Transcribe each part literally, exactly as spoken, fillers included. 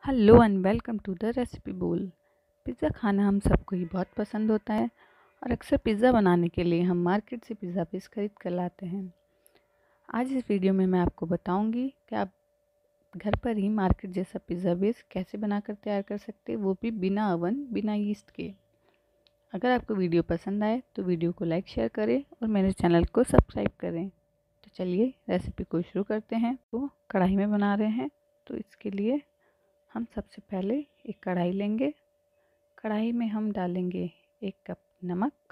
Hello and welcome to the recipe bowl. Pizza खाना हम सबको ही बहुत पसंद होता है और अक्सर पिज़्ज़ा बनाने के लिए हम मार्केट से पिज़्ज़ा बेस खरीद कर लाते हैं। आज इस वीडियो में मैं आपको बताऊंगी कि आप घर पर ही मार्केट जैसा पिज़्ज़ा बेस कैसे बनाकर तैयार कर सकते हैं, वो भी बिना ओवन बिना यीस्ट के। अगर आपको वीडियो पसंद आए तो वीडियो को लाइक शेयर करें और मेरे चैनल को सब्सक्राइब करें। तो चलिए रेसिपी को शुरू करते हैं। तो कढ़ाई में बना रहे हैं, तो इसके लिए हम सबसे पहले एक कढ़ाई लेंगे। कढ़ाई में हम डालेंगे एक कप नमक,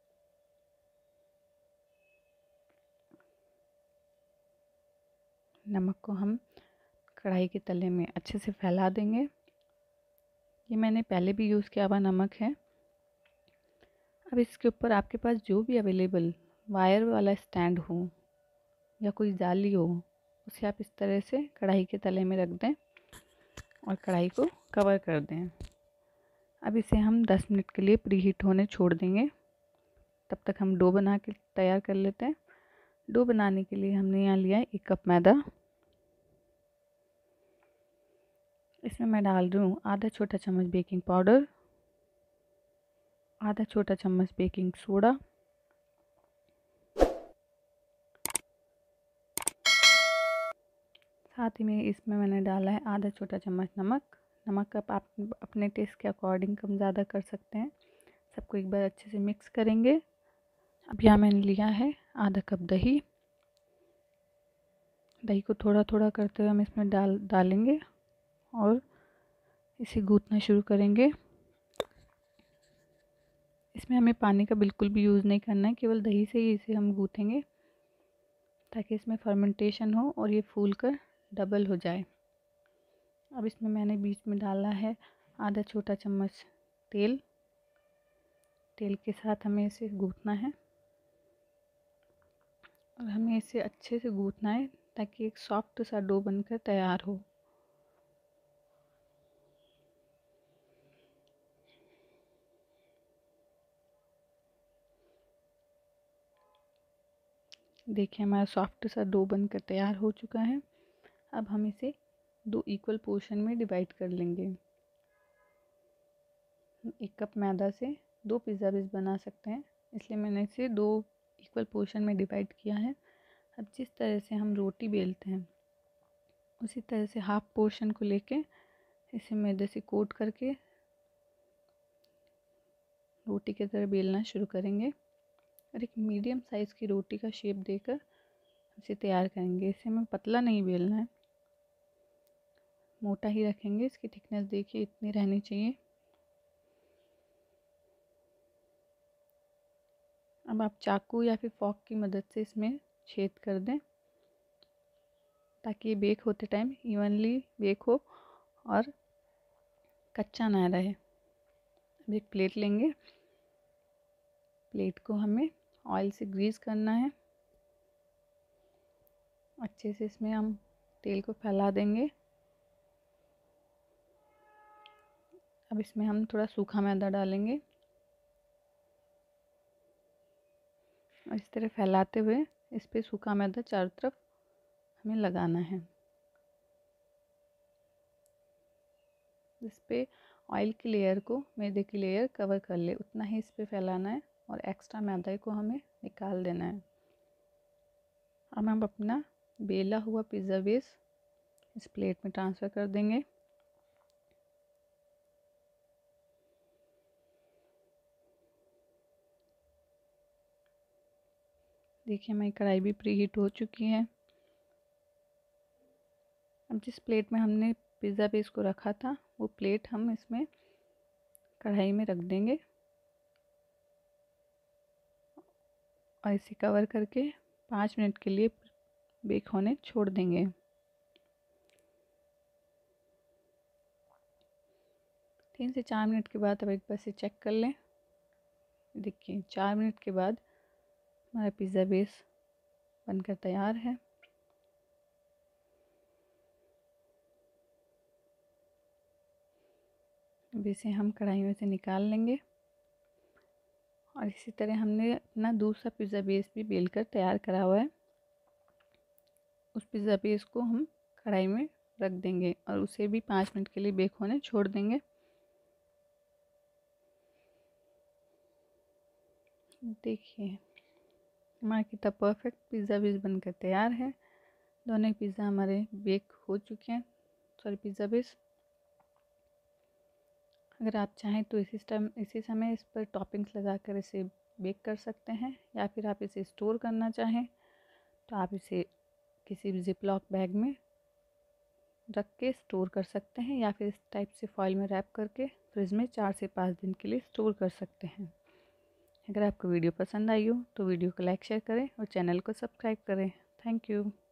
नमक को हम कढ़ाई के तले में अच्छे से फैला देंगे। ये मैंने पहले भी यूज़ किया हुआ नमक है। अब इसके ऊपर आपके पास जो भी अवेलेबल वायर वाला स्टैंड हो या कोई जाली हो, उसे आप इस तरह से कढ़ाई के तले में रख दें और कढ़ाई को कवर कर दें। अब इसे हम दस मिनट के लिए प्री हीट होने छोड़ देंगे। तब तक हम डो बना के तैयार कर लेते हैं। डो बनाने के लिए हमने यहाँ लिया है एक कप मैदा। इसमें मैं डाल रही हूँ आधा छोटा चम्मच बेकिंग पाउडर, आधा छोटा चम्मच बेकिंग सोडा, साथ ही में इसमें मैंने डाला है आधा छोटा चम्मच नमक। नमक का आप अपने टेस्ट के अकॉर्डिंग कम ज़्यादा कर सकते हैं। सबको एक बार अच्छे से मिक्स करेंगे। अब यहाँ मैंने लिया है आधा कप दही। दही को थोड़ा थोड़ा करते हुए हम इसमें डाल डालेंगे और इसे गूँथना शुरू करेंगे। इसमें हमें पानी का बिल्कुल भी यूज़ नहीं करना है, केवल दही से ही इसे हम गूँथेंगे ताकि इसमें फर्मेंटेशन हो और ये फूल कर डबल हो जाए। अब इसमें मैंने बीच में डाला है आधा छोटा चम्मच तेल। तेल के साथ हमें इसे गूँथना है और हमें इसे अच्छे से गूँथना है ताकि एक सॉफ्ट सा डो बनकर तैयार हो। देखिए हमारा सॉफ्ट सा डो बनकर तैयार हो चुका है। अब हम इसे दो इक्वल पोर्शन में डिवाइड कर लेंगे। एक कप मैदा से दो पिज़्ज़ा बेस बना सकते हैं, इसलिए मैंने इसे दो इक्वल पोर्शन में डिवाइड किया है। अब जिस तरह से हम रोटी बेलते हैं उसी तरह से हाफ पोर्शन को लेके इसे मैदे से कोट करके रोटी की तरह बेलना शुरू करेंगे और एक मीडियम साइज़ की रोटी का शेप देकर इसे तैयार करेंगे। इसे हमें पतला नहीं बेलना है, मोटा ही रखेंगे। इसकी थिकनेस देखिए इतनी रहनी चाहिए। अब आप चाकू या फिर फॉक की मदद से इसमें छेद कर दें ताकि ये बेक होते टाइम इवनली बेक हो और कच्चा ना रहे। अब एक प्लेट लेंगे। प्लेट को हमें ऑयल से ग्रीस करना है। अच्छे से इसमें हम तेल को फैला देंगे। अब इसमें हम थोड़ा सूखा मैदा डालेंगे और इस तरह फैलाते हुए इस पे सूखा मैदा चारों तरफ हमें लगाना है। इस पे ऑयल की लेयर को मैदे की लेयर कवर कर ले उतना ही इस पे फैलाना है और एक्स्ट्रा मैदा को हमें निकाल देना है। अब हम अपना बेला हुआ पिज़्ज़ा बेस इस प्लेट में ट्रांसफ़र कर देंगे। देखिए हमारी कढ़ाई भी प्री हीट हो चुकी है। अब जिस प्लेट में हमने पिज़्ज़ा बेस को रखा था वो प्लेट हम इसमें कढ़ाई में रख देंगे और इसे कवर करके पाँच मिनट के लिए बेक होने छोड़ देंगे। तीन से चार मिनट के बाद अब एक बार से चेक कर लें। देखिए चार मिनट के बाद हमारा पिज़्ज़ा बेस बनकर तैयार है। अब इसे हम कढ़ाई में से निकाल लेंगे और इसी तरह हमने अपना दूसरा पिज़्ज़ा बेस भी बेल कर तैयार करा हुआ है। उस पिज़्ज़ा बेस को हम कढ़ाई में रख देंगे और उसे भी पाँच मिनट के लिए बेक होने छोड़ देंगे। देखिए हमारा कितना परफेक्ट पिज़्ज़ा बेस बनकर तैयार है। दोनों पिज़्ज़ा हमारे बेक हो चुके हैं, सॉरी पिज़्ज़ा बेस। अगर आप चाहें तो इसी टाइम इसी समय इस पर टॉपिंग्स लगाकर इसे बेक कर सकते हैं, या फिर आप इसे स्टोर करना चाहें तो आप इसे किसी भी जिपलॉक बैग में रख के स्टोर कर सकते हैं, या फिर इस टाइप से फॉइल में रैप करके फ्रिज में चार से पाँच दिन के लिए स्टोर कर सकते हैं। अगर आपको वीडियो पसंद आई हो तो वीडियो को लाइक शेयर करें और चैनल को सब्सक्राइब करें। Thank you.